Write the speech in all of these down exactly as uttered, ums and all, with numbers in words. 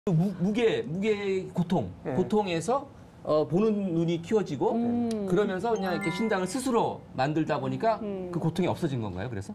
무, 무게, 무게 고통, 네. 고통에서 어, 보는 눈이 키워지고 음. 그러면서 그냥 이렇게 신당을 스스로 만들다 보니까 음. 그 고통이 없어진 건가요? 그래서?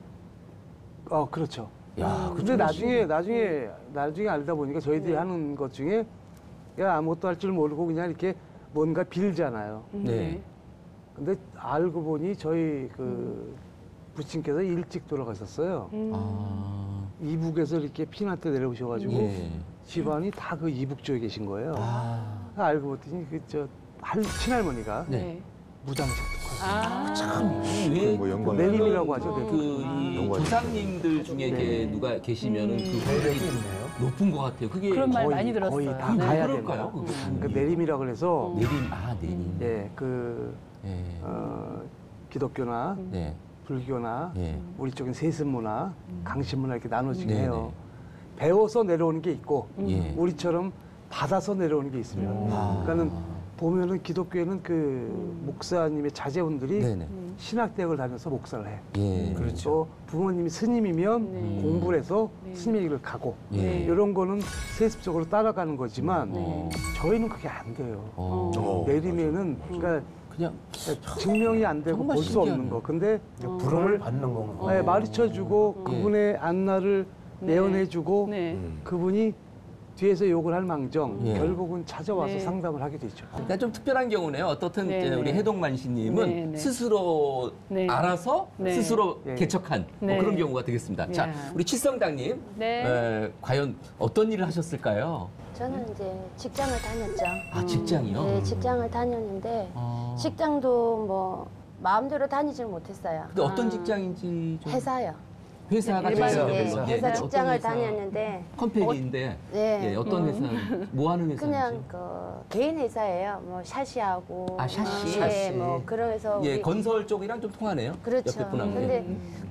어, 그렇죠. 야, 근데 나중에 나중에 나중에 알다 보니까 저희들이 네. 하는 것 중에 야 아무것도 할 줄 모르고 그냥 이렇게 뭔가 빌잖아요. 네. 근데 알고 보니 저희 그 부친께서 일찍 돌아가셨어요. 음. 아, 이북에서 이렇게 피난 때 내려오셔가지고 예. 집안이 다 그 이북 쪽에 계신 거예요. 아, 알고 봤더니 그 저 친할머니가 네. 무당이셨던 거예요. 아. 참, 왜, 뭐 연관 내림이라고 하죠. 어. 내림. 그, 이 연관이 조상님들 중에 이렇게 네. 누가 계시면은 음. 그 확률이 높은 것 같아요. 그게 그런 말 거의- 많이 들었어요. 거의 다 네. 가야 그럴까요? 됩니다. 그거? 그 내림이라고 해서 내림, 아, 내림. 예, 그 예. 어, 기독교나 네. 불교나 예. 우리 쪽은 세습문화, 강신문화 이렇게 나눠지긴 네네. 해요. 배워서 내려오는 게 있고 예. 우리처럼 받아서 내려오는 게 있습니다. 아. 그러니까는 보면은 기독교에는 그 목사님의 자제분들이 네네. 신학대학을 다녀서 목사를 해. 예. 또 부모님이 스님이면 네. 공부를 해서 네. 스님의 길을 가고 예. 이런 거는 세습적으로 따라가는 거지만 네. 저희는 그게 안 돼요. 어. 어, 내림에는 그러니까 그냥 증명이 안 되고 정말 볼 수 없는 신기하네. 거. 근데 불을 받는 건가? 네, 마주쳐주고 그분의 안나를 네. 내어내주고 네. 그분이 뒤에서 욕을 할 망정 예. 결국은 찾아와서 네. 상담을 하게 되죠. 그러니까 좀 특별한 경우네요. 어떻든 네, 이제 네. 우리 해동만 씨님은 네, 네. 스스로 네. 알아서 네. 스스로 예. 개척한 뭐 네. 그런 경우가 되겠습니다. 자, 야. 우리 칠성당님, 네. 에, 과연 어떤 일을 하셨을까요? 저는 이제 직장을 다녔죠. 아, 직장이요? 네, 직장을 다녔는데 아. 직장도 뭐 마음대로 다니질 못했어요. 근데 어떤 아. 직장인지 좀 회사요. 회사가 일반 있어요, 네, 별로. 회사 어떤 직장을 회사? 다녔는데 컴퍼니인데 네. 예, 어떤 회사, 뭐 하는 회사인지? 그냥 그 개인 회사예요. 뭐 샤시하고 아, 샤시. 뭐, 예, 샤시. 뭐 그래서 예, 우리- 건설 쪽이랑 좀 통하네요. 그렇죠. 옆에 분하고. 근데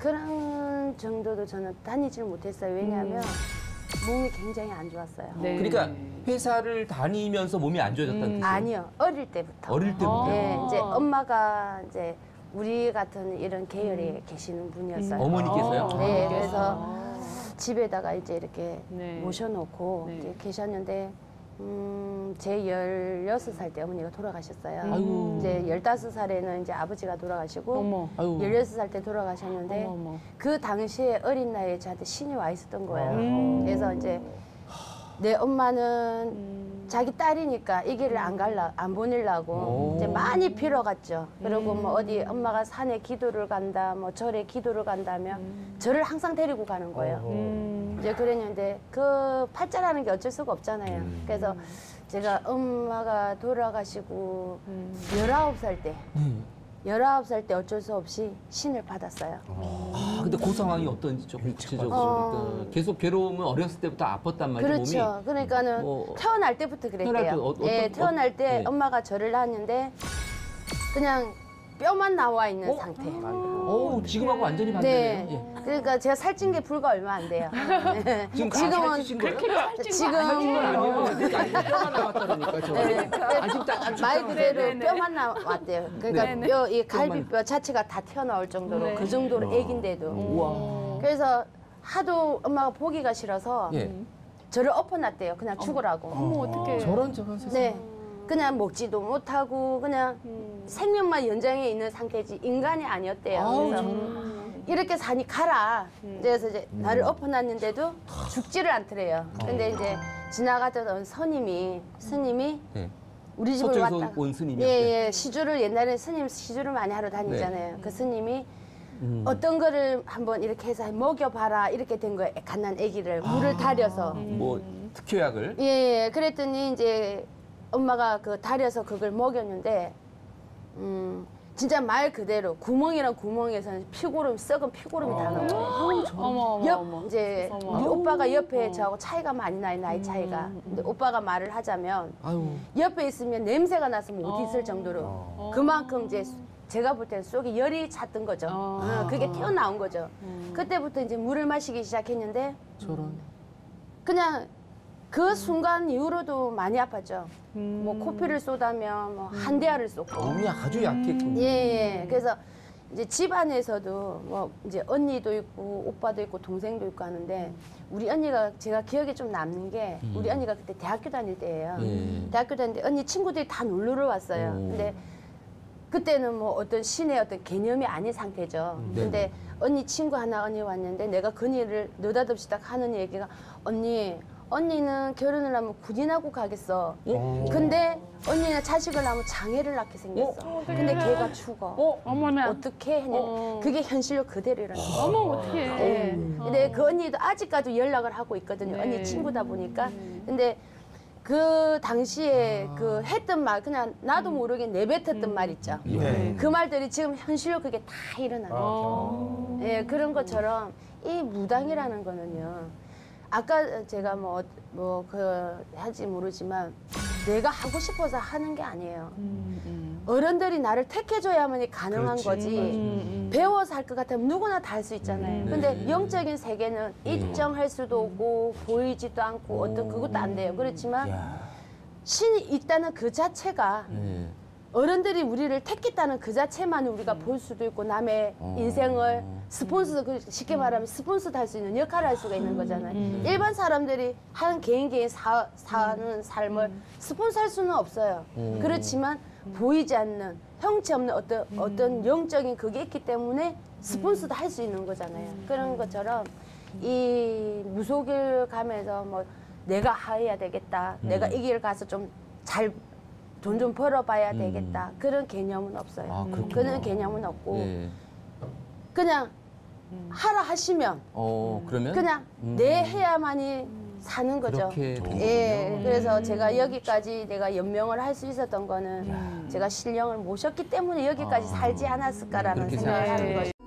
그런 정도도 저는 다니질 못했어요. 왜냐하면 몸이 굉장히 안 좋았어요. 네. 그러니까 회사를 다니면서 몸이 안 좋아졌다는 음. 뜻이에요. 아니요, 어릴 때부터. 어릴 때부터. 네, 아. 이제 엄마가 이제 우리 같은 이런 계열에 계시는 분이었어요. 어머니께서요? 아. 네, 아. 그래서 집에다가 이제 이렇게 네. 모셔놓고 네. 이제 계셨는데, 음, 제 열여섯 살 때 어머니가 돌아가셨어요. 아이고. 이제 열다섯 살에는 이제 아버지가 돌아가시고, 어머. 아유. 열여섯 살 때 돌아가셨는데, 어머, 어머. 그 당시에 어린 나이에 저한테 신이 와 있었던 거예요. 음. 그래서 이제 내 엄마는 음. 자기 딸이니까 이 길을 안 갈라, 안 보내려고 오. 이제 많이 빌어갔죠. 그리고 음. 뭐 어디 엄마가 산에 기도를 간다, 뭐 절에 기도를 간다면 저를 항상 데리고 가는 거예요. 음. 이제 그랬는데 그 팔자라는 게 어쩔 수가 없잖아요. 음. 그래서 제가 엄마가 돌아가시고 음. 열아홉 살 때, 음. 열아홉 살 때 어쩔 수 없이 신을 받았어요. 아, 근데 그 상황이 어떤지 조금 구체적으로. 어. 그러니까 계속 괴로움은 어렸을 때부터 아팠단 말이죠, 그렇죠. 몸이. 그러니까 뭐 태어날 때부터 그랬대요. 태어날 때 어- 어떤- 예, 태어날 때 어- 네. 엄마가 저를 낳았는데 그냥 뼈만 나와 있는 어? 상태. 어우, 지금하고 완전히 반대네요. 네. 예. 그러니까 제가 살찐 게 불과 얼마 안 돼요. 네. 지금 지금은 살찌신 거예요? 지금 아니요. 뼈가 나왔다니까 저. 네. 아, 지금 딱 안 말 좋다고. 그대로 네네. 뼈만 나왔대요. 그러니까 네네. 뼈, 이 갈비뼈 자체가 다 튀어나올 정도로 네. 그 정도로 애긴데도. 우와. 그래서 하도 엄마가 보기가 싫어서 예. 저를 엎어놨대요. 그냥 죽으라고. 어머, 어떡해. 저런 저런 세상. 네. 그냥 먹지도 못하고 그냥 음. 생명만 연장해 있는 상태지 인간이 아니었대요. 아우, 그래서 이렇게 사니 가라. 그래서 이제 나를 엎어놨는데도 죽지를 않더래요. 근데 이제 지나가던 스님이 스님이 네. 우리 집을 서쪽에서 왔다. 온 스님이요? 예, 예. 시주를 옛날에 스님 시주를 많이 하러 다니잖아요. 그 스님이 음. 어떤 거를 한번 이렇게 해서 먹여봐라 이렇게 된 거예요. 갓난 아기를 물을 달여서. 뭐 특효약을. 예, 예. 그랬더니 이제 엄마가 그 달여서 그걸 먹였는데, 음, 진짜 말 그대로 구멍이랑 구멍에서는 피고름, 썩은 피고름이 다 나와요. 어머, 어머, 옆, 어머. 이제 어머. 우리 오빠가 옆에 저하고 차이가 많이 나요, 나이 차이가. 근데 오빠가 말을 하자면 아유. 옆에 있으면 냄새가 나서 못 있을 정도로 그만큼 이제 제가 볼 때는 속에 열이 찼던 거죠. 어. 어, 그게 튀어나온 거죠. 그때부터 이제 물을 마시기 시작했는데 저런. 그냥 그 순간 이후로도 많이 아팠죠. 음. 뭐 코피를 쏟다면 뭐 한대야를 쏟고. 몸이 아주 약했군요. 예, 예. 그래서 이제 집안에서도 뭐 이제 언니도 있고 오빠도 있고 동생도 있고 하는데 우리 언니가 제가 기억에 좀 남는 게 음. 우리 언니가 그때 대학교 다닐 때예요. 예. 대학교 다닐 때 언니 친구들이 다 놀러를 왔어요. 오. 근데 그때는 뭐 어떤 신의 어떤 개념이 아닌 상태죠. 음. 근데 네네. 언니 친구 하나 언니 왔는데 내가 그 언니를 느닷없이 딱 하는 얘기가 언니 언니는 결혼을 하면 군인하고 가겠어. 어. 근데 언니는 자식을 낳으면 장애를 낳게 생겼어. 근데 걔가 죽어. 어, 어머나. 어떻게 했냐. 어. 그게 현실로 그대로라는 거예요. 어머, 어떡해. 네. 어. 근데 그 언니도 아직까지 연락을 하고 있거든요. 네. 언니 친구다 보니까. 근데 그 당시에 그 했던 말 그냥 나도 모르게 내뱉었던 말 있죠. 네. 그 말들이 지금 현실로 그게 다 일어나요. 어. 예, 그런 것처럼 이 무당이라는 거는요. 아까 제가 뭐, 뭐, 그, 할지 모르지만 내가 하고 싶어서 하는 게 아니에요. 어른들이 나를 택해줘야만이 가능한 그렇지. 거지. 배워서 할 것 같으면 누구나 다 할 수 있잖아요. 음. 근데 네. 영적인 세계는 입증할 수도 없고 보이지도 않고 어떤 그것도 안 돼요. 그렇지만 야. 신이 있다는 그 자체가 예. 어른들이 우리를 택했다는 그 자체만 우리가 볼 수도 있고 남의 어. 인생을 스폰서 그 쉽게 말하면 스폰서도 할 수 있는 역할을 할 수가 있는 거잖아요. 일반 사람들이 한 개인 개인 사, 사는 삶을 스폰서 할 수는 없어요. 음. 그렇지만 보이지 않는 형체 없는 어떤 어떤 영적인 그게 있기 때문에 스폰서도 할 수 있는 거잖아요. 그런 것처럼 이 무속을 가면서 뭐 내가 해야 되겠다. 내가 이 길 가서 좀 잘 돈 좀 벌어봐야 음. 되겠다. 그런 개념은 없어요. 아, 그렇구나. 그런 개념은 없고 예. 그냥 하라 하시면 어, 그러면 그냥 음. 내 해야만이 사는 거죠. 그렇게 된 예, 거군요. 그래서 제가 여기까지 내가 연명을 할 수 있었던 거는 제가 신령을 모셨기 때문에 여기까지 아. 살지 않았을까라는 그렇게 생각을 하는 생각하시는 거죠.